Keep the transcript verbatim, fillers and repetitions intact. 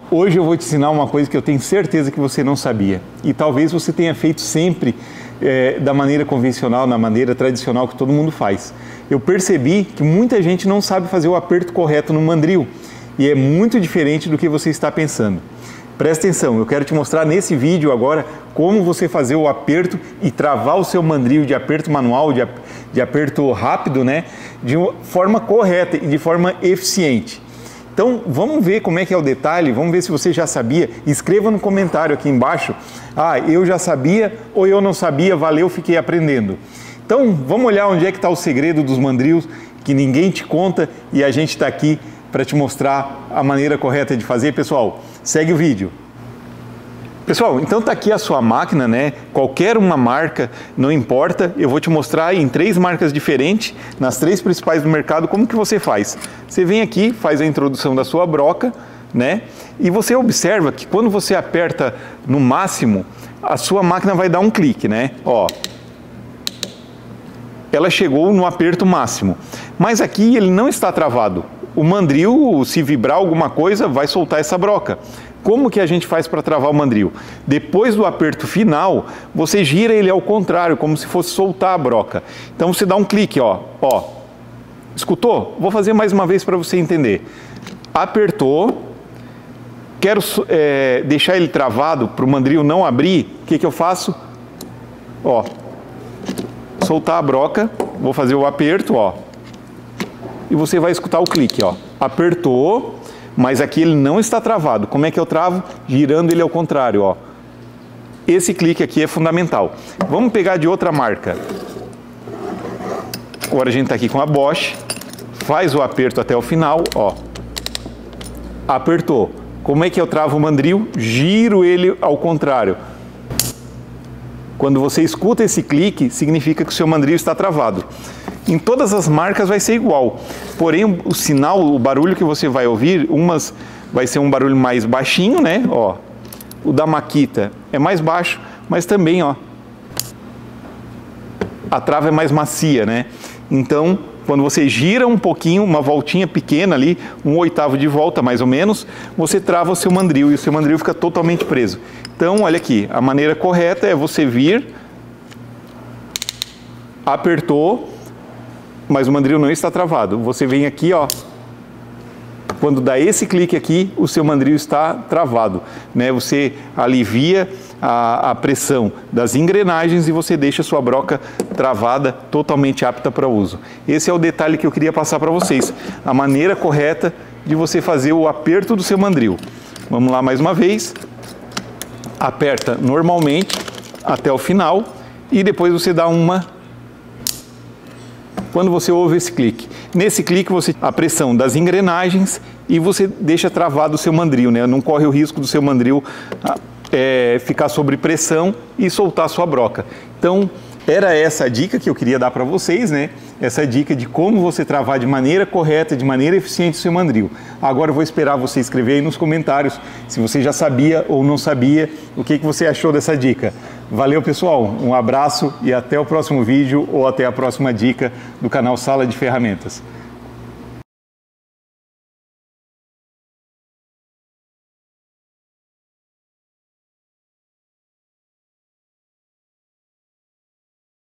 Hoje eu vou te ensinar uma coisa que eu tenho certeza que você não sabia. E talvez você tenha feito sempre é, da maneira convencional, na maneira tradicional que todo mundo faz. Eu percebi que muita gente não sabe fazer o aperto correto no mandril. E é muito diferente do que você está pensando. Presta atenção, eu quero te mostrar nesse vídeo agora como você fazer o aperto e travar o seu mandril de aperto manual, de, de aperto rápido, né? De forma correta e de forma eficiente. Então, vamos ver como é que é o detalhe, vamos ver se você já sabia. Escreva no comentário aqui embaixo, ah, eu já sabia ou eu não sabia, valeu, fiquei aprendendo. Então, vamos olhar onde é que está o segredo dos mandrios, que ninguém te conta e a gente está aqui para te mostrar a maneira correta de fazer. Pessoal, segue o vídeo. Pessoal, então tá aqui a sua máquina, né? Qualquer uma marca, não importa, eu vou te mostrar em três marcas diferentes, nas três principais do mercado, como que você faz. Você vem aqui, faz a introdução da sua broca, né? E você observa que quando você aperta no máximo, a sua máquina vai dar um clique, né? Ó, ela chegou no aperto máximo, mas aqui ele não está travado. O mandril, se vibrar alguma coisa, vai soltar essa broca. Como que a gente faz para travar o mandril? Depois do aperto final, você gira ele ao contrário, como se fosse soltar a broca. Então você dá um clique, ó, ó. Escutou? Vou fazer mais uma vez para você entender. Apertou, quero é, deixar ele travado para o mandril não abrir, o que que eu faço? Ó, soltar a broca, vou fazer o aperto, ó. E você vai escutar o clique, ó. Apertou, mas aqui ele não está travado. Como é que eu travo? Girando ele ao contrário, ó. Esse clique aqui é fundamental. Vamos pegar de outra marca. Agora a gente está aqui com a Bosch. Faz o aperto até o final, ó. Apertou. Como é que eu travo o mandril? Giro ele ao contrário. Quando você escuta esse clique, significa que o seu mandril está travado. Em todas as marcas vai ser igual, porém o sinal, o barulho que você vai ouvir, umas vai ser um barulho mais baixinho, né? Ó, o da Makita é mais baixo, mas também, ó, a trava é mais macia, né? Então, quando você gira um pouquinho, uma voltinha pequena ali, um oitavo de volta mais ou menos, você trava o seu mandril e o seu mandril fica totalmente preso. Então, olha aqui, a maneira correta é você vir, apertou, mas o mandril não está travado. Você vem aqui, ó, quando dá esse clique aqui, o seu mandril está travado, né? Você alivia a, a pressão das engrenagens e você deixa a sua broca travada, totalmente apta para uso. Esse é o detalhe que eu queria passar para vocês, a maneira correta de você fazer o aperto do seu mandril. Vamos lá mais uma vez. Aperta normalmente até o final e depois você dá uma... Quando você ouve esse clique, nesse clique você a pressão das engrenagens e você deixa travado o seu mandril, né? Não corre o risco do seu mandril é, ficar sob pressão e soltar a sua broca. Então, era essa a dica que eu queria dar para vocês, né? Essa dica de como você travar de maneira correta, de maneira eficiente o seu mandril. Agora eu vou esperar você escrever aí nos comentários se você já sabia ou não sabia, o que que você achou dessa dica. Valeu, pessoal, um abraço e até o próximo vídeo ou até a próxima dica do canal Sala de Ferramentas.